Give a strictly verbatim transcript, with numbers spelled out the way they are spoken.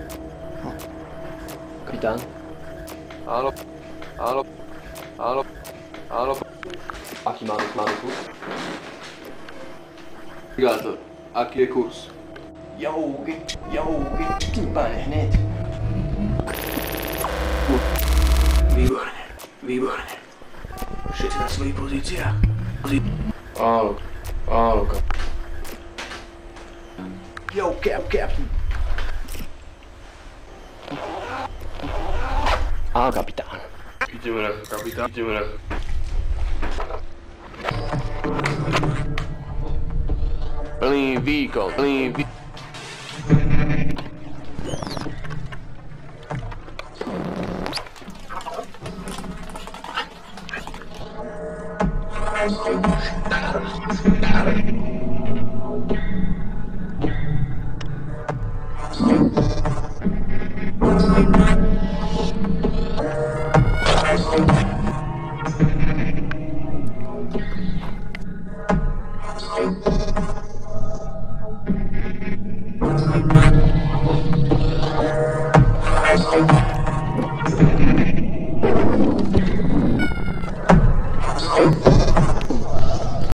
Kapitán? Áno, áno, áno, áno. Aký máme, máme kurz? Navigátor, aký je kurz? Jouky, jouky, pane hned. Výborne, výborne. Všetci na svojich pozíciách. Áno, áno, kap. Yo, cap, captain. Á, kapitán. Ideme na kapitán, ideme na... Plný výkon, plný výkon.